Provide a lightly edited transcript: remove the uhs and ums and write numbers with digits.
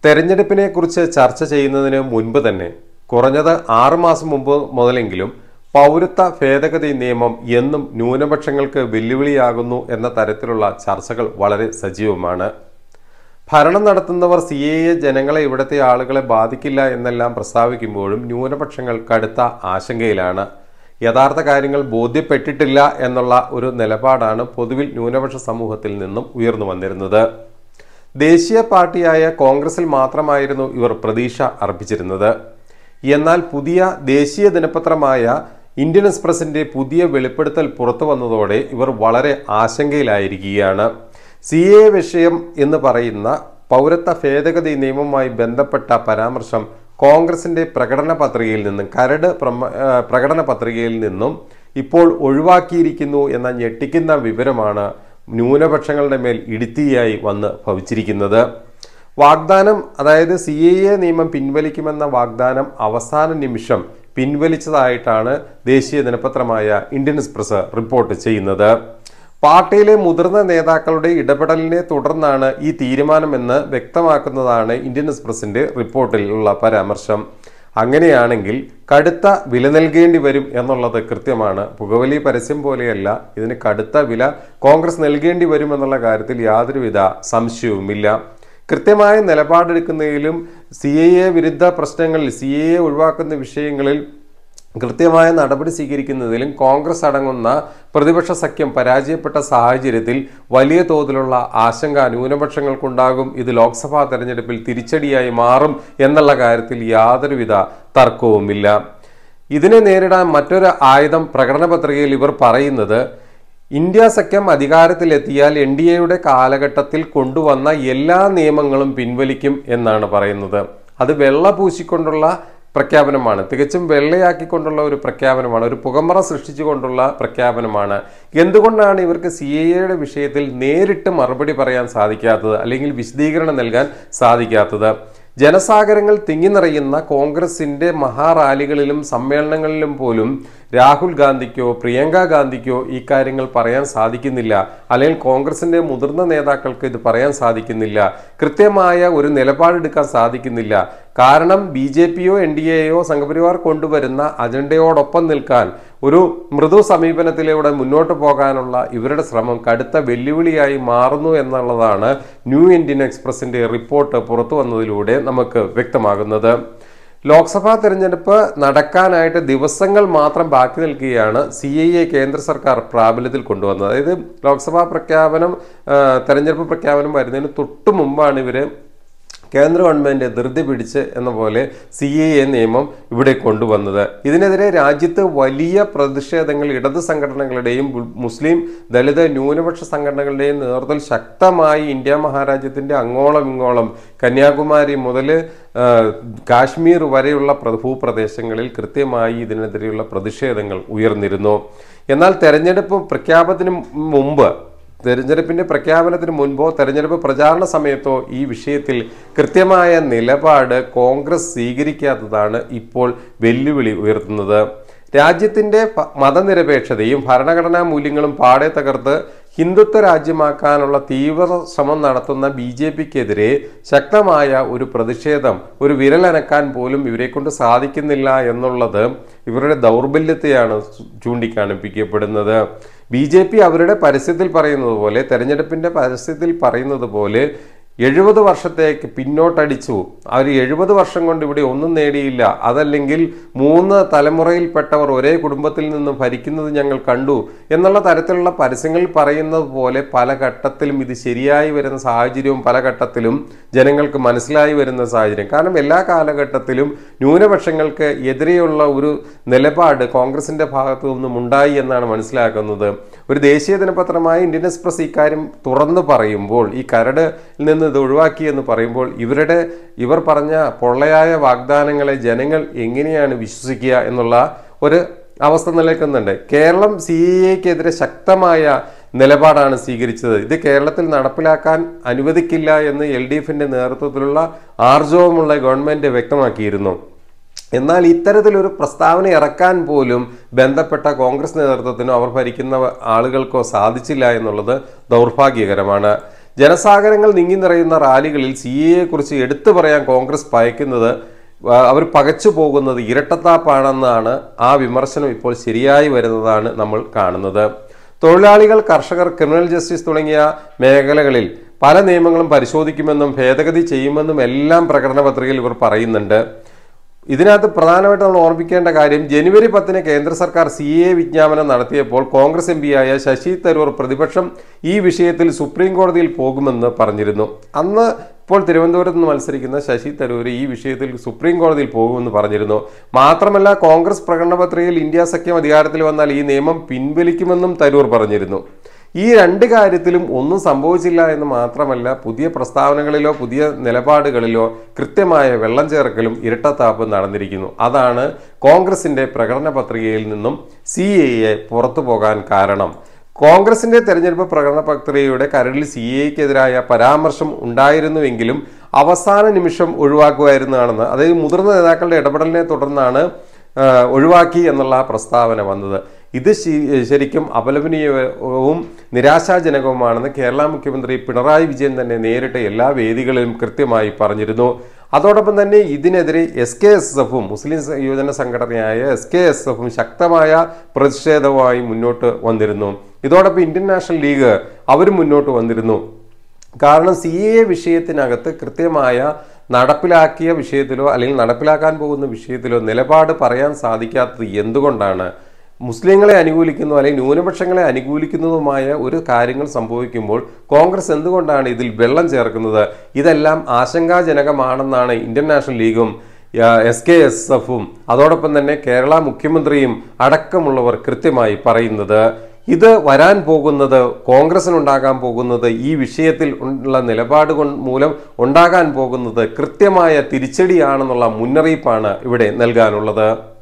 തെരഞ്ഞെടുപ്പിനെക്കുറിച്ച് ചർച്ച ചെയ്യുന്നതിന് മുൻപ് തന്നെ കുറഞ്ഞത് 6 മാസം മുമ്പ് മുതലെങ്കിലും പൗരത്വ ഭേദഗതി നിയമം എന്നും ന്യൂനപക്ഷങ്ങൾക്ക് വെല്ലുവിളിയാകുന്നു എന്ന തരത്തിലുള്ള ചർച്ചകൾ വളരെ സജീവമാണ്. ഭരണം നടത്തുന്നവർ CAA ജനങ്ങളെ ഇവിടുത്തെ ആളുകളെ ബാധിക്കില്ല എന്നെല്ലാം പ്രസ്താവിക്കുമ്പോഴും ന്യൂനപക്ഷങ്ങൾ കടുത്ത ആശങ്കയിലാണ്. യഥാർത്ഥ കാര്യങ്ങൾ ബോധ്യപ്പെട്ടിട്ടില്ല എന്നുള്ള ഒരു നിലപാടാണ് പൊതുവിൽ ന്യൂനപക്ഷ സമൂഹത്തിൽ നിന്നും ഉയർന്നു വന്നിരുന്നത്. ദേശീയ പാർട്ടിയായ കോൺഗ്രസിൽ മാത്രമായിരുന്നു ഇവർ പ്രതീക്ഷ അർപ്പിച്ചിരുന്നത്. എന്നാൽ പുതിയ ദേശീയ ദിനപത്രമായ ഇന്ത്യൻ എക്സ്പ്രസിന്റെ പുതിയ വെളിപ്പെടുത്തൽ പുറത്തു വന്നതോടെ ഇവർ വളരെ ആശങ്കയിലായിരിക്കുകയാണ്. CAA വിഷയം എന്ന് പറയുന്ന പൗരത്വ ഭേദഗതി നിയമവുമായി ബന്ധപ്പെട്ട പരാമർശം കോൺഗ്രസിന്റെ പ്രകടന പത്രികയിൽ നിന്നും പ്രകടന പത്രികയിൽ നിന്നും ഇപ്പോൾ ഒഴിവാക്കിയിരിക്കുന്നു എന്ന ഞെട്ടിക്കുന്ന വിവരമാണ് ന്യൂനപക്ഷങ്ങളുടെ മേൽ ഇടുത്തിയായി വന്ന് ഭവിച്ചിരിക്കുന്നത്. വാഗ്ദാനം, അതായത് CAA നിയമം പിൻവലിക്കുമെന്ന വാഗ്ദാനം അവസാന നിമിഷം പിൻവലിച്ചതായിട്ടാണ് ദേശീയ ദിനപത്രമായ ഇന്ത്യൻ എക്സ്പ്രസ് റിപ്പോർട്ട് ചെയ്യുന്നത്. പാർട്ടിയിലെ മുതിർന്ന നേതാക്കളുടെ ഇടപെടലിനെ തുടർന്നാണ് ഈ തീരുമാനമെന്ന് വ്യക്തമാക്കുന്നതാണ് ഇന്ത്യൻ എക്സ്പ്രസിന്റെ റിപ്പോർട്ടിലുള്ള പരാമർശം. അങ്ങനെയാണെങ്കിൽ കടുത്ത വില നൽകേണ്ടി വരും എന്നുള്ളത് കൃത്യമാണ്. പുകവലി പരസ്യം പോലെയല്ല, ഇതിന് കടുത്ത വില കോൺഗ്രസ് നൽകേണ്ടി വരുമെന്നുള്ള കാര്യത്തിൽ യാതൊരുവിധ സംശയവുമില്ല. കൃത്യമായ നിലപാടെടുക്കുന്നതിലും CAA വിരുദ്ധ പ്രശ്നങ്ങളിൽ, CAA ഒഴിവാക്കുന്ന വിഷയങ്ങളിൽ കൃത്യമായ നടപടി സ്വീകരിക്കുന്നതിലും കോൺഗ്രസ് അടങ്ങുന്ന പ്രതിപക്ഷ സഖ്യം പരാജയപ്പെട്ട സാഹചര്യത്തിൽ വലിയ തോതിലുള്ള ആശങ്ക ന്യൂനപക്ഷങ്ങൾക്കുണ്ടാകും. ഇത് ലോക്സഭാ തെരഞ്ഞെടുപ്പിൽ തിരിച്ചടിയായി മാറും എന്നുള്ള കാര്യത്തിൽ യാതൊരുവിധ തർക്കവുമില്ല. ഇതിനെ നേരിടാൻ മറ്റൊരു ആയുധം പ്രകടന പത്രികയിൽ ഇവർ പറയുന്നത്, ഇന്ത്യ സഖ്യം അധികാരത്തിലെത്തിയാൽ NDAയുടെ കാലഘട്ടത്തിൽ കൊണ്ടുവന്ന എല്ലാ നിയമങ്ങളും പിൻവലിക്കും എന്നാണ് പറയുന്നത്. അത് വെള്ള പൂശിക്കൊണ്ടുള്ള പ്രഖ്യാപനമാണ്, തികച്ചും വെള്ളയാക്കിക്കൊണ്ടുള്ള ഒരു പ്രഖ്യാപനമാണ്, ഒരു പുകമറ സൃഷ്ടിച്ചുകൊണ്ടുള്ള പ്രഖ്യാപനമാണ്. എന്തുകൊണ്ടാണ് ഇവർക്ക് CAAയുടെ വിഷയത്തിൽ നേരിട്ട് മറുപടി പറയാൻ സാധിക്കാത്തത്, അല്ലെങ്കിൽ വിശദീകരണം നൽകാൻ സാധിക്കാത്തത്? ജനസാഗരങ്ങൾ തിങ്ങി നിറയുന്ന കോൺഗ്രസിന്റെ മഹാറാലികളിലും സമ്മേളനങ്ങളിലും പോലും രാഹുൽ ഗാന്ധിക്കോ പ്രിയങ്ക ഗാന്ധിക്കോ ഈ കാര്യങ്ങൾ പറയാൻ സാധിക്കുന്നില്ല, അല്ലെങ്കിൽ കോൺഗ്രസിന്റെ മുതിർന്ന നേതാക്കൾക്ക് ഇത് പറയാൻ സാധിക്കുന്നില്ല, കൃത്യമായ ഒരു നിലപാടെടുക്കാൻ സാധിക്കുന്നില്ല. കാരണം BJPയോ NDAയോ സംഘപരിവാർ കൊണ്ടുവരുന്ന അജണ്ടയോടൊപ്പം നിൽക്കാൻ, ഒരു മൃദു സമീപനത്തിലൂടെ മുന്നോട്ട് പോകാനുള്ള ഇവരുടെ ശ്രമം കടുത്ത വെല്ലുവിളിയായി മാറുന്നു എന്നുള്ളതാണ് ന്യൂ ഇന്ത്യൻ എക്സ്പ്രസിന്റെ റിപ്പോർട്ട് പുറത്തു വന്നതിലൂടെ നമുക്ക് വ്യക്തമാകുന്നത്. ലോക്സഭാ തെരഞ്ഞെടുപ്പ് നടക്കാനായിട്ട് ദിവസങ്ങൾ മാത്രം ബാക്കി നിൽക്കുകയാണ് CAA കേന്ദ്ര സർക്കാർ പ്രാബല്യത്തിൽ കൊണ്ടുവന്നത്. അതായത് ലോക്സഭാ തെരഞ്ഞെടുപ്പ് പ്രഖ്യാപനം വരുന്നതിന് തൊട്ടു മുമ്പാണ് ഇവര് കേന്ദ്ര ഗവൺമെന്റ് ധൃതി പിടിച്ച് എന്ന പോലെ CAA നിയമം ഇവിടെ കൊണ്ടുവന്നത്. ഇതിനെതിരെ രാജ്യത്ത് വലിയ പ്രതിഷേധങ്ങൾ ഇടത് സംഘടനകളുടെയും മുസ്ലിം ദളിത് ന്യൂനപക്ഷ സംഘടനകളുടെയും നേതൃത്വത്തിൽ ശക്തമായി ഇന്ത്യ മഹാരാജ്യത്തിന്റെ അങ്ങോളം ഇങ്ങോളം കന്യാകുമാരി മുതൽ കാശ്മീർ വരെയുള്ള ഭൂപ്രദേശങ്ങളിൽ കൃത്യമായി ഇതിനെതിരെയുള്ള പ്രതിഷേധങ്ങൾ ഉയർന്നിരുന്നു. എന്നാൽ തെരഞ്ഞെടുപ്പിന്റെ പ്രഖ്യാപനത്തിന് മുൻപോ തെരഞ്ഞെടുപ്പ് പ്രചാരണ സമയത്തോ ഈ വിഷയത്തിൽ കൃത്യമായ നിലപാട് കോൺഗ്രസ് സ്വീകരിക്കാത്തതാണ് ഇപ്പോൾ വെല്ലുവിളി ഉയർത്തുന്നത്. രാജ്യത്തിന്റെ മതനിരപേക്ഷതയും ഭരണഘടനാ മൂല്യങ്ങളും പാടെ തകർത്ത് ഹിന്ദുത്വ രാജ്യമാക്കാനുള്ള തീവ്ര ശ്രമം നടത്തുന്ന BJPക്കെതിരെ ശക്തമായ ഒരു പ്രതിഷേധം, ഒരു വിരലനക്കാൻ പോലും ഇവരെ കൊണ്ട് സാധിക്കുന്നില്ല എന്നുള്ളത് ഇവരുടെ ദൗർബല്യത്തെയാണ് ചൂണ്ടിക്കാണിപ്പിക്കപ്പെടുന്നത്. BJP അവരുടെ പരസ്യത്തിൽ പറയുന്നത് പോലെ, തെരഞ്ഞെടുപ്പിന്റെ പരസ്യത്തിൽ പറയുന്നത് പോലെ 70 വർഷത്തേക്ക് പിന്നോട്ടടിച്ചു, അവർ 70 വർഷം കൊണ്ട് ഇവിടെ ഒന്നും നേടിയില്ല, അതല്ലെങ്കിൽ 3 തലമുറയിൽപ്പെട്ടവർ ഒരേ കുടുംബത്തിൽ നിന്ന് ഭരിക്കുന്നത് ഞങ്ങൾ കണ്ടു എന്നുള്ള തരത്തിലുള്ള പരസ്യങ്ങൾ പറയുന്നത് പോലെ പല ഘട്ടത്തിലും ഇത് ശരിയായി വരുന്ന സാഹചര്യവും പല ഘട്ടത്തിലും ജനങ്ങൾക്ക് മനസ്സിലായി വരുന്ന സാഹചര്യം. കാരണം എല്ലാ കാലഘട്ടത്തിലും ന്യൂനപക്ഷങ്ങൾക്ക് എതിരെയുള്ള ഒരു നിലപാട് കോൺഗ്രസിന്റെ ഭാഗത്തു നിന്നും ഉണ്ടായി എന്നാണ് മനസ്സിലാക്കുന്നത്. ഒരു ദേശീയ ദിനപത്രമായ ഇന്ത്യൻ എക്സ്പ്രസ് ഇക്കാര്യം തുറന്നു പറയുമ്പോൾ, ഈ കരട് നിന്ന് ഇത് ഒഴിവാക്കി എന്ന് പറയുമ്പോൾ ഇവർ പറഞ്ഞ പൊള്ളയായ വാഗ്ദാനങ്ങളെ ജനങ്ങൾ എങ്ങനെയാണ് വിശ്വസിക്കുക എന്നുള്ള ഒരു അവസ്ഥ നിലനിൽക്കുന്നുണ്ട്. കേരളം CAAക്കെതിരെ ശക്തമായ നിലപാടാണ് സ്വീകരിച്ചത്. ഇത് കേരളത്തിൽ നടപ്പിലാക്കാൻ അനുവദിക്കില്ല എന്ന് LDFന്റെ നേതൃത്വത്തിലുള്ള ആർജവമുള്ള ഗവൺമെന്റ് വ്യക്തമാക്കിയിരുന്നു. എന്നാൽ ഇത്തരത്തിലൊരു പ്രസ്താവന ഇറക്കാൻ പോലും ബന്ധപ്പെട്ട കോൺഗ്രസ് നേതൃത്വത്തിനോ അവർ ഭരിക്കുന്ന ആളുകൾക്കോ സാധിച്ചില്ല എന്നുള്ളത് ദൗർഭാഗ്യകരമാണ്. ജനസാഗരങ്ങൾ നീങ്ങി നിറയുന്ന റാലികളിൽ CAA കുറിച്ച് എടുത്തു പറയാൻ കോൺഗ്രസ് ഭയക്കുന്നത്, അവർ പകച്ചു പോകുന്നത് ഇരട്ടത്താപ്പാണെന്നാണ് ആ വിമർശനം ഇപ്പോൾ ശരിയായി വരുന്നതാണ് നമ്മൾ കാണുന്നത്. തൊഴിലാളികൾ, കർഷകർ, ക്രിമിനൽ ജസ്റ്റിസ് തുടങ്ങിയ മേഖലകളിൽ പല നിയമങ്ങളും പരിശോധിക്കുമെന്നും ഭേദഗതി ചെയ്യുമെന്നും എല്ലാം പ്രകടന പത്രികയിൽ ഇവർ പറയുന്നുണ്ട്. ഇതിനകത്ത് പ്രധാനമായിട്ട് നമ്മൾ ഓർമ്മിക്കേണ്ട കാര്യം, ജനുവരി 10 കേന്ദ്ര സർക്കാർ CAA വിജ്ഞാപനം നടത്തിയപ്പോൾ കോൺഗ്രസ് MP-യായ ശശി തരൂർ പ്രതിപക്ഷം ഈ വിഷയത്തിൽ സുപ്രീം കോടതിയിൽ പോകുമെന്ന് പറഞ്ഞിരുന്നു. അന്ന് ഇപ്പോൾ തിരുവനന്തപുരത്ത് നിന്ന് മത്സരിക്കുന്ന ശശി തരൂർ ഈ വിഷയത്തിൽ സുപ്രീം കോടതിയിൽ പോകുമെന്ന് പറഞ്ഞിരുന്നു. മാത്രമല്ല, കോൺഗ്രസ് പ്രകടന പത്രികയിൽ ഇന്ത്യ സഖ്യം അധികാരത്തിൽ വന്നാൽ ഈ നിയമം പിൻവലിക്കുമെന്നും തരൂർ പറഞ്ഞിരുന്നു. ഈ രണ്ട് കാര്യത്തിലും ഒന്നും സംഭവിച്ചില്ല എന്ന് മാത്രമല്ല, പുതിയ പ്രസ്താവനകളിലോ പുതിയ നിലപാടുകളിലോ കൃത്യമായ വെള്ളം ചേർക്കലും ഇരട്ടത്താപ്പും നടന്നിരിക്കുന്നു. അതാണ് കോൺഗ്രസിന്റെ പ്രകടന പത്രികയിൽ നിന്നും CAA പുറത്തു പോകാൻ കാരണം. കോൺഗ്രസിന്റെ തെരഞ്ഞെടുപ്പ് പ്രകടന പത്രികയുടെ കരടിൽ CAA-ക്കെതിരായ പരാമർശം ഉണ്ടായിരുന്നുവെങ്കിലും അവസാന നിമിഷം ഒഴിവാക്കുമായിരുന്നതാണെന്ന്, അതായത് മുതിർന്ന നേതാക്കളുടെ ഇടപെടലിനെ തുടർന്നാണ് ഒഴിവാക്കി എന്നുള്ള പ്രസ്താവന വന്നത്. ഇത് ശരിക്കും അപലപനീയവും നിരാശാജനകവുമാണെന്ന് കേരള മുഖ്യമന്ത്രി പിണറായി വിജയൻ തന്നെ നേരിട്ട് എല്ലാ വേദികളിലും കൃത്യമായി പറഞ്ഞിരുന്നു. അതോടൊപ്പം തന്നെ ഇതിനെതിരെ SKSF-ഉം മുസ്ലിം യുവജന സംഘടനയായ SKSF-ഉം ശക്തമായ പ്രതിഷേധവുമായി മുന്നോട്ട് വന്നിരുന്നു. ഇതോടൊപ്പം ഇന്ത്യൻ നാഷണൽ ലീഗ് അവരും മുന്നോട്ട് വന്നിരുന്നു. കാരണം CAA വിഷയത്തിനകത്ത് കൃത്യമായ നടപ്പിലാക്കിയ വിഷയത്തിലോ അല്ലെങ്കിൽ നടപ്പിലാക്കാൻ പോകുന്ന വിഷയത്തിലോ നിലപാട് പറയാൻ സാധിക്കാത്തത് എന്തുകൊണ്ടാണ്? മുസ്ലിങ്ങളെ അനുകൂലിക്കുന്നു അല്ലെങ്കിൽ ന്യൂനപക്ഷങ്ങളെ അനുകൂലിക്കുന്നതുമായ ഒരു കാര്യങ്ങൾ സംഭവിക്കുമ്പോൾ കോൺഗ്രസ് എന്തുകൊണ്ടാണ് ഇതിൽ വെള്ളം ചേർക്കുന്നത്? ഇതെല്ലാം ആശങ്കാജനകമാണെന്നാണ് ഇന്ത്യൻ നാഷണൽ ലീഗും SKSF-ഉം അതോടൊപ്പം തന്നെ കേരള മുഖ്യമന്ത്രിയും അടക്കമുള്ളവർ കൃത്യമായി പറയുന്നത്. ഇത് വരാൻ പോകുന്നത്, കോൺഗ്രസിനുണ്ടാകാൻ പോകുന്നത്, ഈ വിഷയത്തിൽ ഉള്ള നിലപാട് മൂലം ഉണ്ടാകാൻ പോകുന്നത് കൃത്യമായ തിരിച്ചടിയാണെന്നുള്ള മുന്നറിയിപ്പാണ് ഇവിടെ നൽകാനുള്ളത്.